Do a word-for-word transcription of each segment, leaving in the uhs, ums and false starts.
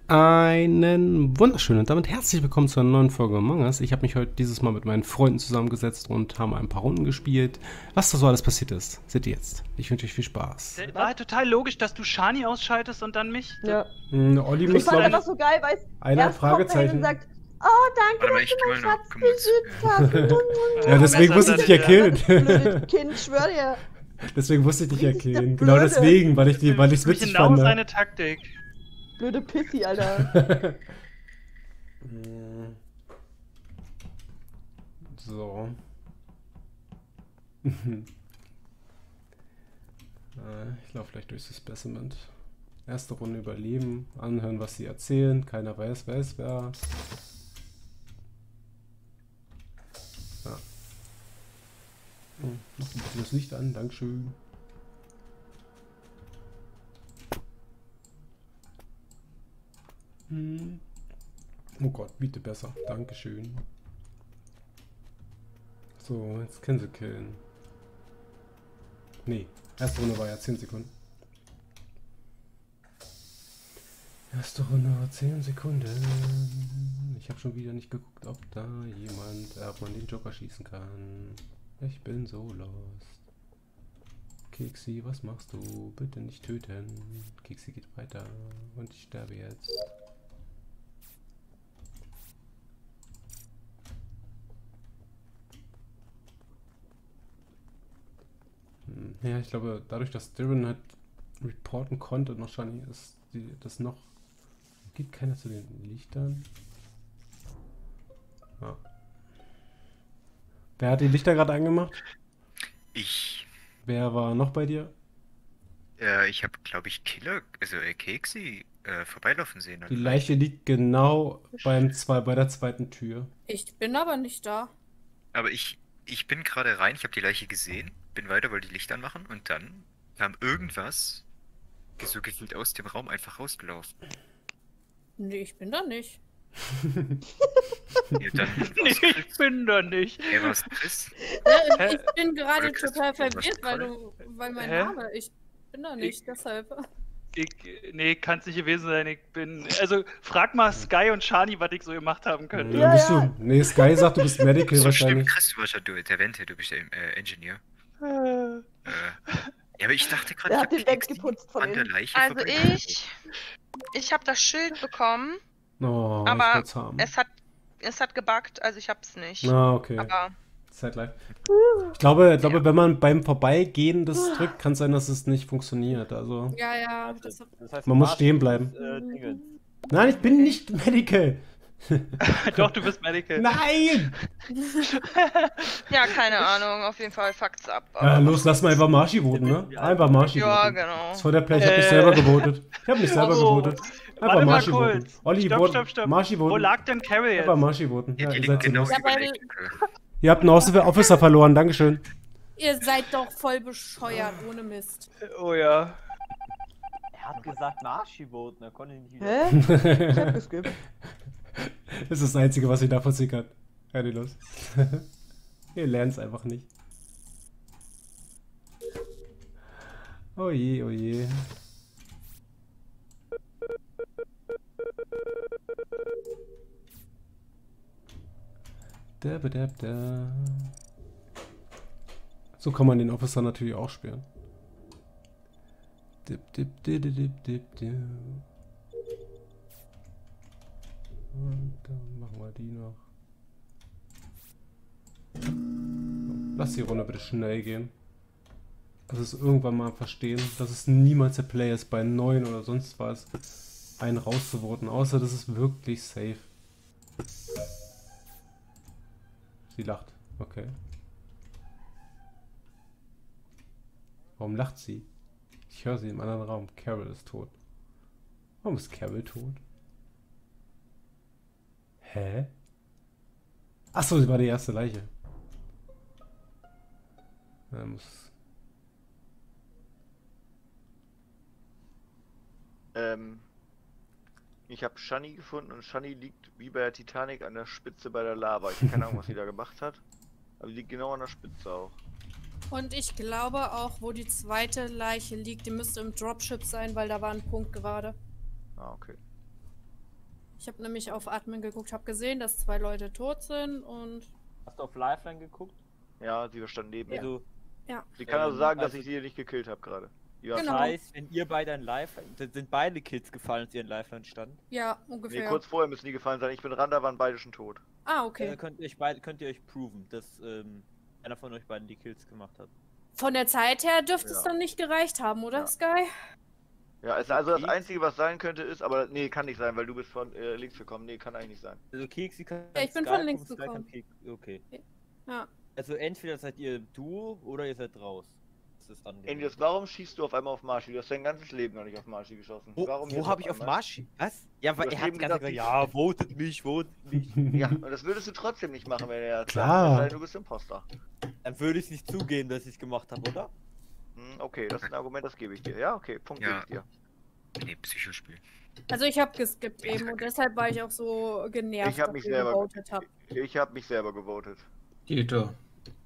Einen wunderschönen und damit herzlich willkommen zu einer neuen Folge Among Us. Ich habe mich heute dieses Mal mit meinen Freunden zusammengesetzt und haben ein paar Runden gespielt. Was da so alles passiert ist, seht ihr jetzt. Ich wünsche euch viel Spaß. War halt total logisch, dass du Shani ausschaltest und dann mich. Ja. Hm, Olli Ich muss, fand glaube einfach so geil, weil es einer erst kommt er hin Fragezeichen. und sagt, oh, danke, Warte mal, dass ich du geh mein mal noch, Schatz komm jetzt. beschützt hast. Ja, deswegen Ja, musste ich dich ja. erkillen. Blödes Kind, schwör dir. Deswegen musste ich dich Richtig erkillen. blöde. Genau deswegen, weil ich die, weil ich es Für mich witzig genau fand. seine Taktik. Blöde Pissy, Alter. So. Ich laufe gleich durchs Specimen. Erste Runde überleben, anhören, was sie erzählen. Keiner weiß, wer es wer. Ja. Hm, noch ein bisschen das Licht an, Dankeschön. Hm. Oh Gott, bitte besser. Dankeschön. So, jetzt können sie killen. Nee, erste Runde war ja zehn Sekunden. Erste Runde war zehn Sekunden. Ich habe schon wieder nicht geguckt, ob da jemand, äh, ob man den Joker schießen kann. Ich bin so lost. Keksi, was machst du? Bitte nicht töten. Keksi geht weiter und ich sterbe jetzt. Ja, ich glaube, dadurch, dass Darren halt reporten konnte und wahrscheinlich ist die, das noch... Geht keiner zu den Lichtern? Ja. Wer hat die Lichter gerade angemacht? Ich. Wer war noch bei dir? Äh, ich habe, glaube ich, Killer, also äh, Keksi, äh, vorbeilaufen sehen. Die Leiche liegt genau beim zwei, bei der zweiten Tür. Ich bin aber nicht da. Aber ich, ich bin gerade rein, ich habe die Leiche gesehen, bin weiter, wollte die Lichter anmachen und dann kam irgendwas so gefühlt aus dem Raum einfach rausgelaufen. Nee, ich bin da nicht. Ja, dann Nee, ich bin da nicht. Ey, was Chris? Ja, ich bin gerade Oder Chris, total du warst verwirrt, weil voll. du, weil mein Hä? Name, ich bin da nicht, Ich- deshalb. Ich, nee, kann es nicht gewesen sein. Ich bin. Also, frag mal Sky und Shani, was ich so gemacht haben könnte. Ja, Ja, bist ja. du. Nee, Sky sagt, du bist Medical So stimmt, wahrscheinlich. Chris, du warst ja du, der Vente, du bist der äh, Engineer. Äh, Äh, ja, aber ich dachte gerade, Der ich hat hab den Keksi weggeputzt von an der innen. Leiche Also vorbei- ich, ich habe das Schild bekommen, Oh, ich aber wollt's haben. es hat, es hat gebuggt, also ich hab's nicht. Ah, okay. Aber Zeit live. Ich glaube, ich glaube, wenn man beim Vorbeigehen das drückt, kann es sein, dass es nicht funktioniert. Also, Ja, ja, das, Das heißt, Man muss Martin stehen bleiben. ist, äh, Dingens. nein, ich bin nicht Medical. doch, du bist Medical. Nein! ja, keine Ahnung, auf jeden Fall fuckt's ab. Ja, aber- los, lass mal einfach Marschi voten, ne? Einfach Marschi Ja, voten. genau. Das war der Play, ich hab mich Äh. selber gewotet. Ich hab mich selber Oh. gewotet. Einfach Warte mal Marschi voten. kurz. Olli, stopp, voten. stopp, stopp. Marschi Wo voten. lag denn Carol jetzt? Einfach Marschi voten. Ja, Ja, die ihr liegt seid genau sinnlos. Ja, über weil- Electrical. Ihr habt einen Officer Officer verloren, Dankeschön. ihr seid doch voll bescheuert, ohne Mist. Oh ja. Er hat gesagt Marschi-Voten, er konnte nicht wieder. Hä? Ich hab geskippt. Das ist das Einzige, was ich nachvollziehen kann. Ja, die los. Ihr lernt es einfach nicht. Oh je, oh je. Da, ba, da, da. So kann man den Officer natürlich auch spielen. Dip, dip, dip, dip, dip, dip. Und dann machen wir die noch. So, lass die Runde bitte schnell gehen. Das ist irgendwann mal verstehen, dass es niemals der Play ist, bei neun oder sonst was einen rauszuvoten, außer das ist wirklich safe. Sie lacht. Okay. Warum lacht sie? Ich höre sie im anderen Raum. Carol ist tot. Warum ist Carol tot? Hä? Achso, sie war die erste Leiche. Er muss... Ähm, ich habe Shani gefunden und Shani liegt wie bei der Titanic an der Spitze bei der Lava. Ich habe keine Ahnung, was sie da gemacht hat. Aber sie liegt genau an der Spitze auch. Und ich glaube auch, wo die zweite Leiche liegt, die müsste im Dropship sein, weil da war ein Punkt gerade. Ah, okay. Ich habe nämlich auf Admin geguckt, habe gesehen, dass zwei Leute tot sind und... Hast du auf Lifeline geguckt? Ja, sie stand neben mir. Also, Sie kann also sagen, dass also- ich sie nicht gekillt habe gerade. Ja. das Genau. heißt, wenn ihr beide ein Lifeline, dann sind beide Kills gefallen, als ihr in Lifeline standen. Ja, Nee, ungefähr. kurz vorher müssen die gefallen sein. Ich bin ran, da waren beide schon tot. Ah, Okay. okay. Dann könnt ihr euch beide, könnt ihr euch proven, dass ähm, einer von euch beiden die Kills gemacht hat. Von der Zeit her dürfte es Ja. dann nicht gereicht haben, oder, Ja. Sky? Ja, ist also das Okay. Einzige, was sein könnte, ist, aber nee, kann nicht sein, weil du bist von äh, links gekommen. Nee, kann eigentlich nicht sein. Also Keksi kann Ja, ich bin Sky von links Sky kann gekommen. Kek- Okay. Ja. Also entweder seid ihr Duo oder ihr seid raus. Das ist angenehm. Endius, warum schießt du auf einmal auf Marschi? Du hast dein ganzes Leben noch nicht auf Marschi geschossen. Wo, warum wo jetzt habe ich auf einmal? Marschi? Was? Ja, weil Du er hast hat eben ganz gesagt, gesagt, ich- ja, votet mich, votet mich. Ja, und das würdest du trotzdem nicht machen, wenn er Klar. sagt, es sei denn, du bist Imposter. Dann würde ich nicht zugeben, dass ich es gemacht habe, oder? Hm, okay, das ist ein Argument, das gebe ich dir. Ja, okay, Punkt Ja. gebe ich dir. Nee, Psychospiel. Also ich habe geskippt eben und deshalb war ich auch so genervt, Ich hab mich dass ihr selber- gewotet habt. Ich habe mich selber gewotet. Dieter.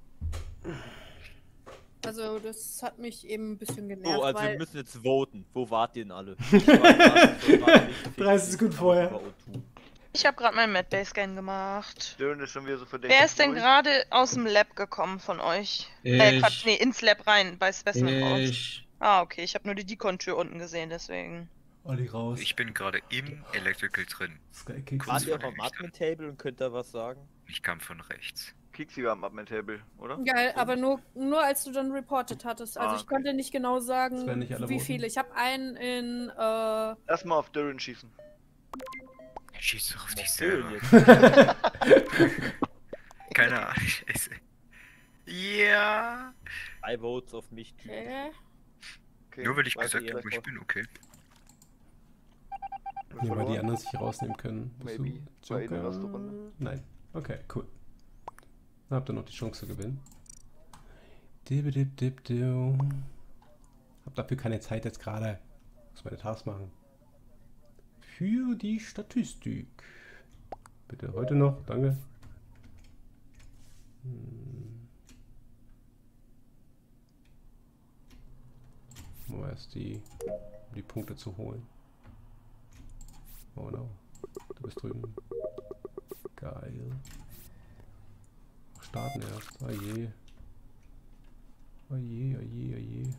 Also das hat mich eben ein bisschen genervt, So, also wir weil... müssen jetzt voten. Wo wart ihr denn alle? Ich war gerade- ich war gerade nicht dreißig Sekunden aber vorher. über O zwei. Ich habe gerade meinen Medbay-Scan gemacht. Dylan ist schon wieder so verdächtig. Wer ist denn durch. gerade aus dem Lab gekommen von euch? Äh, Ich. Quatsch, nee, ins Lab rein, bei Specimen raus. Ich. Ah, okay, ich habe nur die Decon-Tür unten gesehen, deswegen. Olli raus. Ich bin gerade im Electrical drin. Sky Kicks. Wart ihr von auf dem der Lichter. Admin-Table und könnt da was sagen? Ich kam von rechts. Kiksi war am Admin-Table, oder? Geil, aber nur, nur als du dann reported hattest. Also Ah, ich okay. konnte nicht genau sagen, Das werden nicht alle wie voten. viele. Ich habe einen in... Äh, Erstmal auf Dylan schießen. Schieß doch auf dich Schön selber. jetzt. Keine Ahnung, scheiße. Ja. Drei Votes auf mich. okay. Okay, Nur weil ich weiter gesagt ihr habe, wo ich vor. bin, okay. Wird Nee, weil die verloren. anderen sich rausnehmen können. Bist Maybe. du War eh eine Joker? erste Runde. Nein. Okay, cool. Dann habt ihr noch die Chance zu gewinnen. Dibidibdibdu. Hab dafür keine Zeit jetzt gerade. Muss meine Tasks machen. Für die Statistik. Bitte heute noch, danke. Hm. Um erst die, um die Punkte zu holen. Oh no. Du bist drüben. Geil. Starten erst. Oh je. Oh je, oh je, oh je.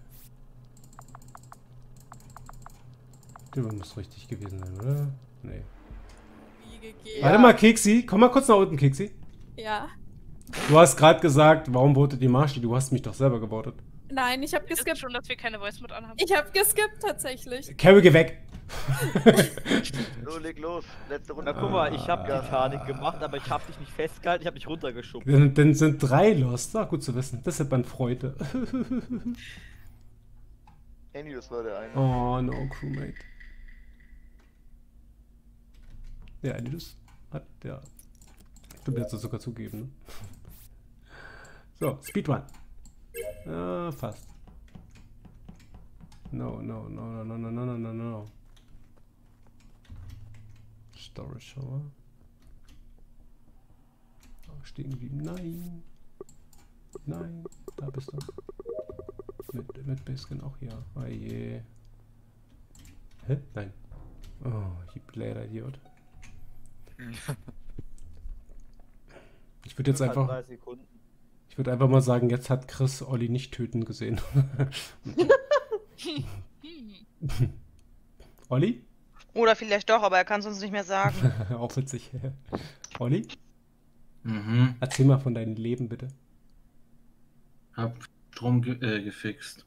Du muss richtig gewesen sein, oder? Nee. Wie gegeben. Warte mal, Keksi. Komm mal kurz nach unten, Keksi. Ja. Du hast gerade gesagt, warum votet die Marschi? Du hast mich doch selber gewotet. Nein, ich habe Wir wissen geskippt. schon, dass wir keine Voice Mod anhaben. Ich habe geskippt tatsächlich. Carrie, geh weg. So, leg los. Letzte Runde. Na guck mal, ich hab Ah. Titanic gemacht, aber ich hab dich nicht festgehalten, ich hab dich runtergeschoben. Dann, dann sind drei lost. Ah, gut zu wissen. Das hat man Freude. Andy, das war der eine. Oh, no, Crewmate. Ja, Anidus hat, ja. Stimmt, jetzt sogar zugeben, ne? So, Speedrun. Ah, fast. No, no, no, no, no, no, no, no, no. Storage Shower. Oh, stehen geblieben. Nein. Nein, da bist du. Mit, mit Baskin auch hier. Oh je. Hä? Nein. Oh, ich blöder Idiot. Ich würde jetzt einfach. drei Sekunden. Ich würde einfach mal sagen, jetzt hat Chris Olli nicht töten gesehen. Olli? Oder vielleicht doch, aber er kann es uns nicht mehr sagen. Auch witzig. Olli? Mhm. Erzähl mal von deinem Leben, bitte. Hab Strom ge äh, gefixt.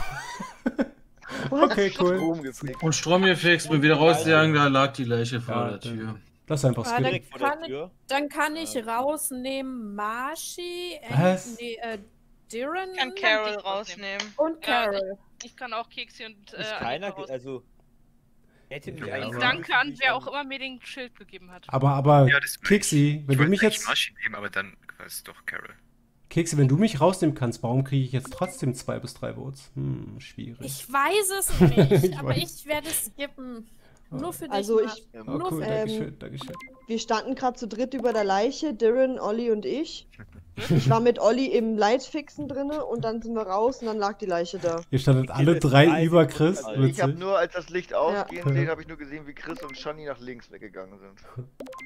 Okay, cool. Strom gefickt. Und Strom gefixt, bin wieder rausgegangen, da lag die Leiche vor Ja, der dann- Tür. Lass einfach Ah, skippen. Direkt vor der kann ich- Tür. Dann kann ich Ja. rausnehmen Marschi, Was? nee, äh, Darren Ich kann Carol rausnehmen. und Ja, Carol. Ich kann auch Keksi und äh, Ist Annika keiner, raus. ge- also. Hätte mich Ja, eigentlich aber- sagen Danke müssen, an wie ich wer an- auch immer mir den Schild gegeben hat. Aber, aber, Ja, das Keksi, wenn ich du wollte mich eigentlich jetzt. Marschi nehmen, aber dann war es doch Carol. Keksi, wenn du mich rausnehmen kannst, warum kriege ich jetzt trotzdem zwei bis drei Votes? Hm, schwierig. Ich weiß es nicht, Ich aber weiß. ich werde skippen. Nur für dich. Also Marc. ich, Ja, Oh, Nur cool, für- Dankeschön, ähm, Dankeschön. wir standen gerade zu dritt über der Leiche, Darren, Olli und ich. Ich war mit Olli im Lightfixen drinne und dann sind wir raus und dann lag die Leiche da. Ihr standet alle jetzt drei drei über Sekunden Chris. alt. Ich habe Witzig. nur, als das Licht ausgehen Ja. sehen, habe ich nur gesehen, wie Chris und Shani nach links weggegangen sind.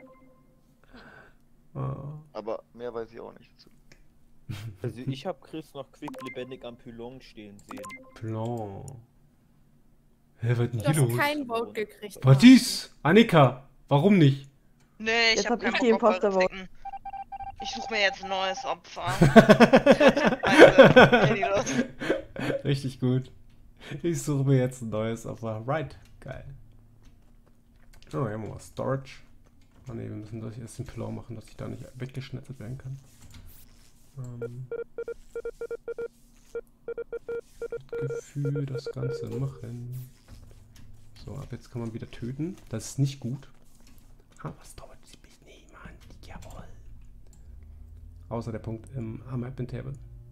Oh. Aber mehr weiß ich auch nicht dazu. Also ich habe Chris noch quick lebendig am Pylon stehen sehen. Plan. Hä, was ist denn Du hier hast los? kein Vote gekriegt. Was ist? Annika, warum nicht? Nee, ich Jetzt hab hab ich keinen die Bock auf Imposter eure Klicken. Ich suche mir jetzt ein neues Opfer. Also, Handy los. Richtig gut. Ich suche mir jetzt ein neues Opfer. Right, geil. Oh, hier haben wir mal Storage. Oh ne, wir müssen das erst den Pillar machen, dass ich da nicht weggeschnetzelt werden kann. Ähm. Mit Gefühl das Ganze machen. So, ab jetzt kann man wieder töten. Das ist nicht gut. Aber es dauert bis niemand. Jawohl. Außer der Punkt im, am Admin Table.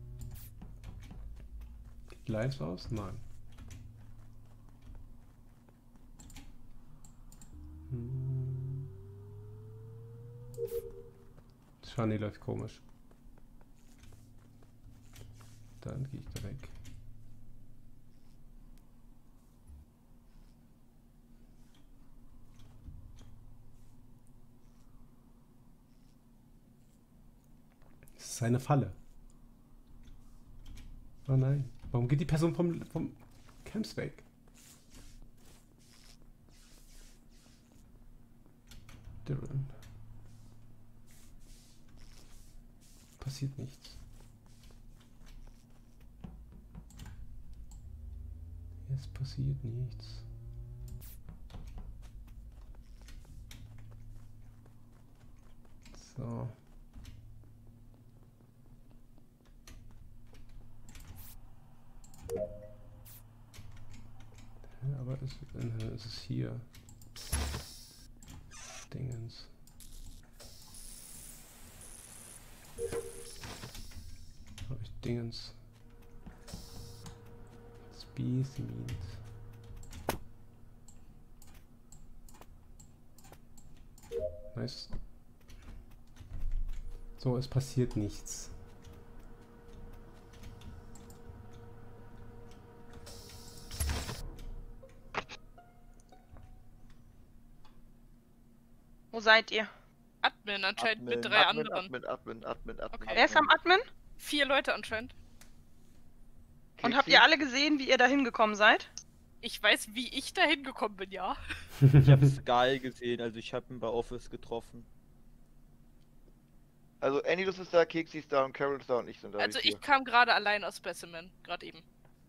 Die Lives aus? Nein. Hm. Shani läuft komisch. Dann gehe ich da weg. Das ist eine Falle. Oh nein. Warum geht die Person vom, vom Camps weg? Darren. Passiert nichts. Es passiert nichts. So. Ja, aber es, äh, es ist hier. Dingens. Habe ich Dingens. Specimens. Nice. So, es passiert nichts. Wo seid ihr? Admin anscheinend mit Admin, drei Admin, anderen. Admin, Admin, Admin, Admin. Okay. Wer ist am Admin? Vier Leute anscheinend. Und habt ihr alle gesehen, wie ihr da hingekommen seid? Ich weiß, wie ich da hingekommen bin, ja. Ich habe Sky gesehen, also ich habe ihn bei Office getroffen. Also Anilus ist da, Keksi ist da und Carol ist da und ich sind da. Also die ich vier. kam gerade allein aus Specimen, gerade eben.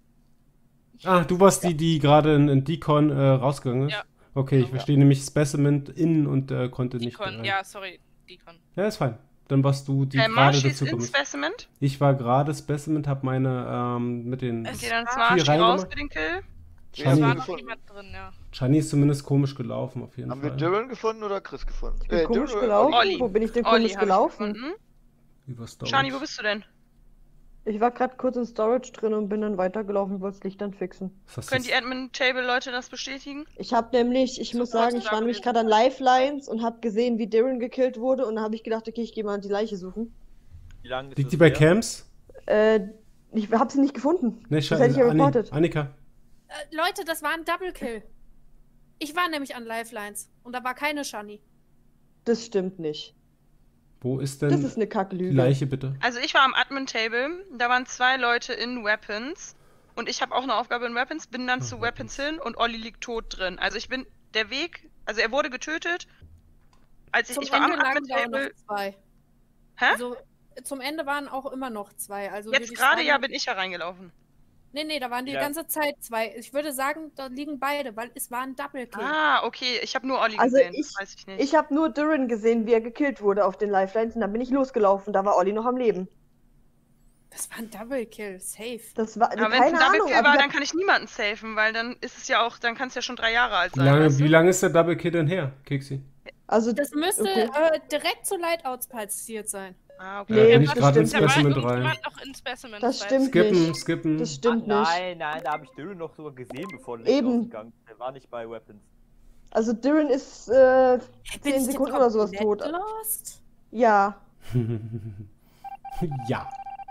Ah, du warst die, die gerade in, in Decon äh, rausgegangen ist? Ja. Okay, ich Genau. verstehe nämlich Specimen innen und äh, konnte nicht. Decon, rein. ja, sorry, Decon. Ja, ist fein. Dann warst du die Äh, gerade Marsch ist dazu in gekommen. Specimen. Ich war gerade Specimen, hab meine ähm, mit den. Ist ihr dann war Smash reingemacht? raus für den Kill? Wer Es haben Shani- war wir noch gefunden? jemand drin, ja. Shani ist zumindest komisch gelaufen, auf jeden Haben Fall. wir Darren gefunden oder Chris gefunden? Ich bin komisch Darren oder gelaufen. Olli? Olli. Wo bin ich denn Olli komisch hab ich gelaufen? gefunden. Über Storage. Shani, wo bist du denn? Ich war gerade kurz in Storage drin und bin dann weitergelaufen, wollte das Licht dann fixen. Was hast du Können die jetzt- Admin-Table-Leute das bestätigen? Ich habe nämlich, ich muss sagen, ich war nämlich gerade an Lifelines und habe gesehen, wie Darren gekillt wurde und dann habe ich gedacht, okay, ich gehe mal die Leiche suchen. Wie lange ist Liegt das die bei her? Camps? Äh, ich habe sie nicht gefunden. Nee, Das hätte ich ja Anni- reportet. Annika. Äh, Leute, das war ein Double Kill. Ich war nämlich an Lifelines und da war keine Shani. Das stimmt nicht. Wo ist Das denn ist eine die Kacklüge. Leiche, bitte? Also ich war am Admin-Table, da waren zwei Leute in Weapons und ich habe auch eine Aufgabe in Weapons, bin dann Ah, zu Weapons hin und Olli liegt tot drin. Also ich bin, der Weg, also er wurde getötet, als ich, Zum ich war am Ende lagen da auch Admin-Table. noch zwei. Hä? Also zum Ende waren auch immer noch zwei. Also würde Jetzt ich gerade sagen- ja bin ich hereingelaufen. Nee, nee, da waren die Ja. ganze Zeit zwei. Ich würde sagen, da liegen beide, weil es war ein Double Kill. Ah, okay, ich habe nur Olli Also gesehen, ich- weiß ich nicht. Ich habe nur Darren gesehen, wie er gekillt wurde auf den Lifelines und dann bin ich losgelaufen. Da war Olli noch am Leben. Das war ein Double Kill, safe. Das war Aber wenn es keine ein Double Ahnung. Kill aber war, ich dann hab, kann ich niemanden safen, weil dann ist es ja auch, dann kann es ja schon drei Jahre alt Wie sein. lange, weißt du? wie lange ist der Double Kill denn her, Keksi? also Das müsste Okay. äh, direkt zu Lightouts passiert sein. Ah, okay. Nee, Äh, bin ich das gerade in stimmt Da war Specimen drei. irgendjemand noch in Specimen. Das weiß stimmt ich. Skippen, nicht. skippen. das stimmt Ah, nicht. nein, nein, da habe ich Darren noch sogar gesehen, bevor Licht Eben. ausgegangen ist. Der war nicht bei Weapons. Also Darren ist äh, Bin zehn ich Sekunden jetzt oder sowas komplett tot. Lost? Ja. Ja.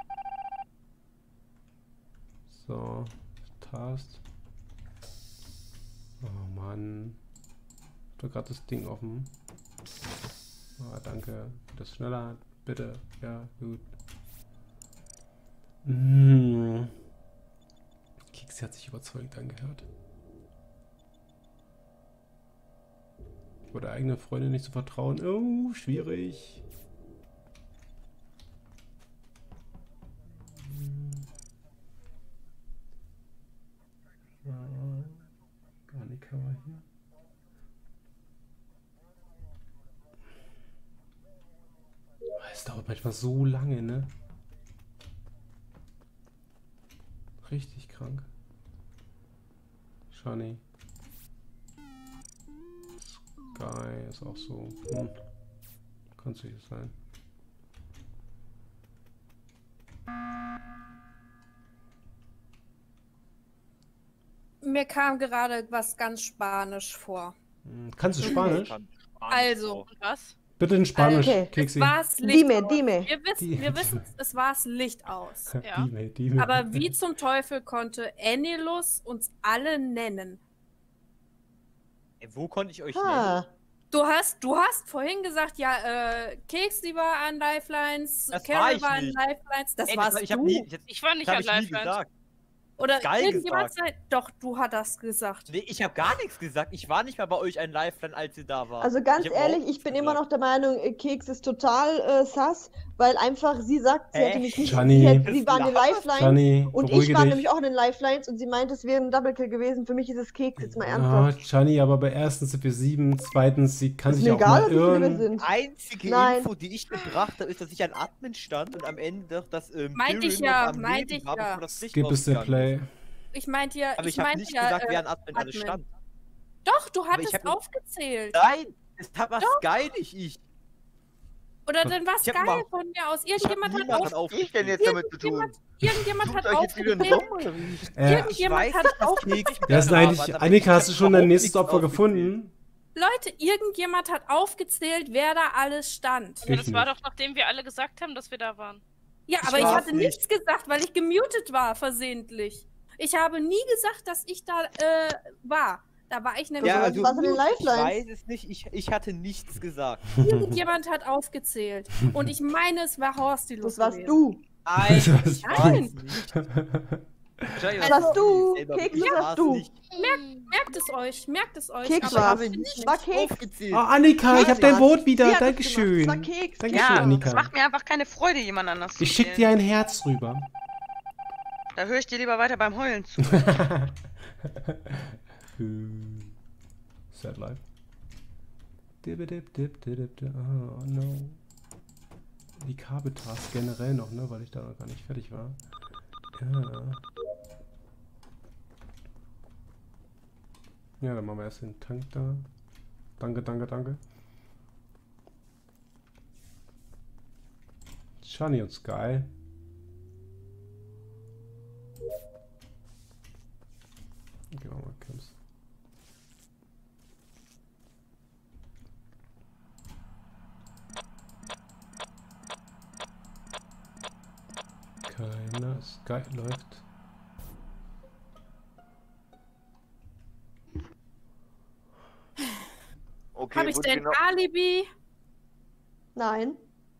So, Task. Oh Mann. Ich hab gerade das Ding offen. Ah, danke. Das schneller, bitte. Ja, gut. Mmh. Keks hat sich überzeugt angehört. Oder eigene Freunde nicht zu vertrauen. Oh, schwierig. Annika war hier. Es dauert manchmal so lange, ne? Richtig krank. Shani. Sky ist auch so. Hm. Kann sicher sein. Mir kam gerade was ganz Spanisch vor. Hm. Kannst du Spanisch? Also, Und was? Bitte in Spanisch, Okay. Keksi. es war's Licht Dime, aus. dime. Wir wissen, Die- wir wissen, es war's Licht aus. Ja. Dime, Dime. Aber wie zum Teufel konnte Enilus uns alle nennen? Ey, wo konnte ich euch nennen? Ah, Du hast, du hast vorhin gesagt, ja, äh, Keksi war an Lifelines, Das war Carol ich war an nicht. Lifelines, das Ey, warst war- ich hab du. nie, ich, Ich war nicht hab an ich nie Lifelines. gesagt. Oder Geil irgendjemand gesagt. sei, doch, du hast das gesagt. Nee, ich habe gar nichts gesagt. Ich war nicht mal bei euch ein Lifeline, als ihr da war. also ganz Ich hab ehrlich, überhaupt ich bin nichts immer gesagt. noch der Meinung, äh, Keks ist total äh, sass, weil einfach sie sagt, sie Hä? hätte mich nicht. Shani. Sie, hätte, sie war eine Lifeline Shani, und beruhige ich war dich. nämlich auch in den Lifelines und sie meinte, es wäre ein Double-Kill gewesen. Für mich ist es Keks, jetzt mal Ja, ernsthaft. Shani, aber bei erstens sind wir sieben, zweitens, sie kann Ist sich mir auch egal, mal wie viele wir irren. sind. Einzige Nein. Info, die ich gebracht habe, ist, dass ich an Admin stand und am Ende doch das ähm, Meinte ich Tyrion ja, noch am meinte Leben ich war, ja. bevor das Licht Skip ist der ausgegangen Play. Ich meinte ja, Aber ich, ich habe meinte nicht ja, gesagt, äh, wer an Admin, alles Admin. stand. Doch, du ich hattest hab- aufgezählt. Nein, das hat was geil, nicht ich. Oder dann war es Ich hab geil überhaupt- von mir aus. Ich hab Irgendjemand hat, niemanden auf, Was hab ich denn jetzt damit zu tun? irgendjemand Sucht hat euch jetzt wieder einen aufgezählt. Rum oder wie? Äh, Irgendjemand Ich weiß hat nicht, was aufgezählt. Keks wer ist denn da eigentlich, labert, aber Annika, ich hast du hab schon dein überhaupt nächstes nichts Opfer aufgezählt. gefunden? Leute, irgendjemand hat aufgezählt, wer da alles stand. Aber das Ich war nicht. doch, nachdem wir alle gesagt haben, dass wir da waren. Ja, Ich aber ich war's hatte nicht. nichts gesagt, weil ich gemutet war, versehentlich. Ich habe nie gesagt, dass ich da äh, war. Da war ich nämlich. Ja, was also, war's in den ich Lifelines? weiß es nicht, ich, ich hatte nichts gesagt. Irgendjemand hat aufgezählt. Und ich meine, es war Horstilus. Das warst gewesen. du. Nein, Das warst ich du. weiß nicht. Wahrscheinlich Das war's warst du. selber, Keks, ich das warst war's du. nicht. Merkt es euch, merkt es euch. Keks aber war's. ich bin's nicht. War Keks. Aufgezählt. Oh, Annika, ich hab dein Vote wieder. Sie hat das Dankeschön. gemacht. Das war Keks. Dankeschön, Ja, das Annika. macht mir einfach keine Freude, jemand anders zu Ich schick wählen. dir ein Herz rüber. Da höre ich dir lieber weiter beim Heulen zu. Sad life. Dip, dip, dip, dip, dip. Oh no. Die Kabeltask generell noch, ne? Weil ich da noch gar nicht fertig war. Ja. Ja, dann machen wir erst den Tank da. Danke, danke, danke. Shani und Sky. Gehen wir mal Camps. Keiner. Sky läuft. Okay, Habe ich wurde denn genau, Alibi? Nein.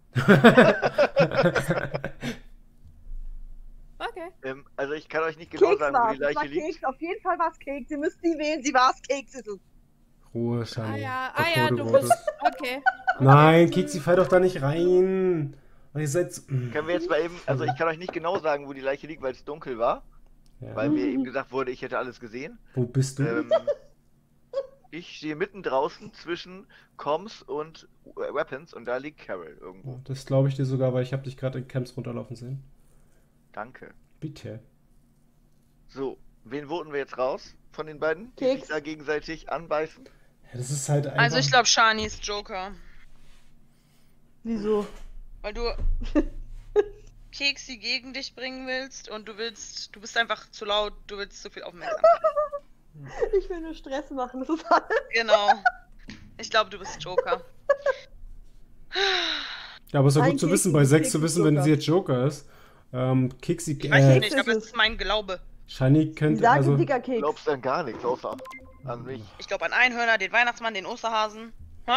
Okay. ähm, also ich kann euch nicht genau Keks sagen, wo war's. die Es war Leiche liegt. Keks. Auf jeden Fall war es Keks. Sie müssen sie wählen. Sie war es. Keks ist es. Ruhe, Ah Shani. ja, ah Bevor ja, du du votest. bist. Okay. Nein, Kiksi, fall doch da nicht rein. Und ihr seid so- Können wir jetzt mal eben, also ich kann euch nicht genau sagen, wo die Leiche liegt, weil es dunkel war. Ja. Weil mir eben gesagt wurde, ich hätte alles gesehen. Wo bist du? Ähm, ich stehe mitten draußen zwischen Comms und Weapons und da liegt Carol irgendwo. Oh, das glaube ich dir sogar, weil ich habe dich gerade in Camps runterlaufen sehen. Danke. Bitte. So, wen voten wir jetzt raus von den beiden, die Keks. sich da gegenseitig anbeißen? Ja, das ist halt einfach... Also ich glaube, Shani ist Joker. Wieso? Weil du Keksi gegen dich bringen willst und du willst, du bist einfach zu laut, du willst zu viel Aufmerksamkeit. Ich will nur Stress machen. Das ist alles. Genau. Ich glaube, du bist Joker. Ja, aber es ist ja Nein, gut zu Keksi, wissen, bei sechs Keksi zu wissen, ist wenn Joker. sie jetzt Joker ist. Ähm, Keksi, Ich weiß äh, nicht, aber es ist mein Glaube. Shiny Die könnte, sagen also, dicker Du Keks. glaubst an gar nichts, außer an mich. Ich glaube an Einhörner, den Weihnachtsmann, den Osterhasen. Ha?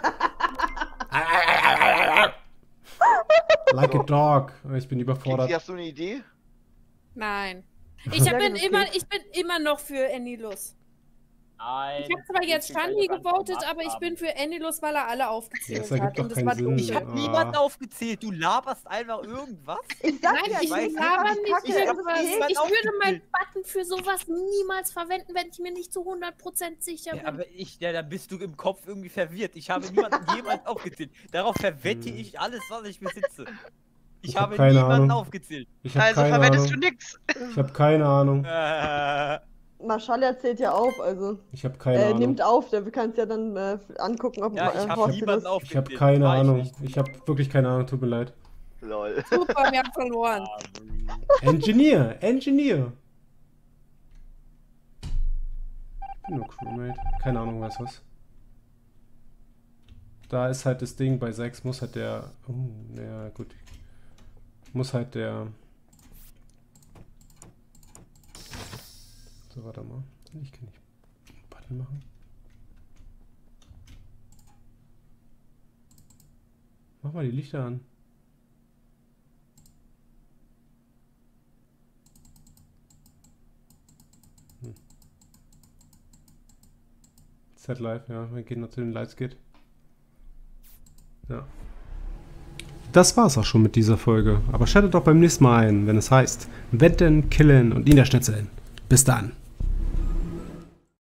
like a dog. Ich bin Kiki, überfordert. hast du eine Idee? Nein. Ich hab Ja, bin das immer, geht. ich bin immer noch für Enilus. Nein. Ich habe zwar jetzt Shani gewotet, aber ich bin für Enilus, weil er alle Ja, aufgezählt das ergibt hat. doch Und das keinen war Sinn. dumm. Ich hab Ah. niemanden aufgezählt. Du laberst einfach irgendwas. Ich sag Nein, ja, ich weiß will nicht, aber was nicht Kacke für ist, was. das Ich geht. würde meinen Button für sowas niemals verwenden, wenn ich mir nicht zu hundert Prozent sicher bin. Ja, aber ich, ja, da bist du im Kopf irgendwie verwirrt. Ich habe niemanden jemals aufgezählt. Darauf verwette Hm. ich alles, was ich besitze. Ich, Ich hab habe keine niemanden Ahnung. aufgezählt. Ich habe Also keine verwendest du Ahnung. nix. Ich habe keine Ahnung. Äh, Marshalia zählt ja auf, also. Ich habe keine Äh, Ahnung. nimmt auf, der kannst ja dann äh, angucken, ob ja, ich äh, habe Horst niemanden das- aufgezählt. Ich habe keine War ich Ahnung. nicht. Ich habe wirklich keine Ahnung. Tut mir leid. Lol. Super, wir haben verloren. Engineer, Engineer. Ich bin nur Crewmate. Keine Ahnung, was was. Da ist halt das Ding, bei sechs muss halt der. Oh, naja, gut. Muss halt der. So, warte mal. Ich kann nicht einen Button machen. Mach mal die Lichter an. Hm. Set live, ja, wir gehen noch zu den Lightsgate. Ja. Das war's auch schon mit dieser Folge. Aber schaltet doch beim nächsten Mal ein, wenn es heißt Wetten, Killen und Niederschnitzeln. Bis dann.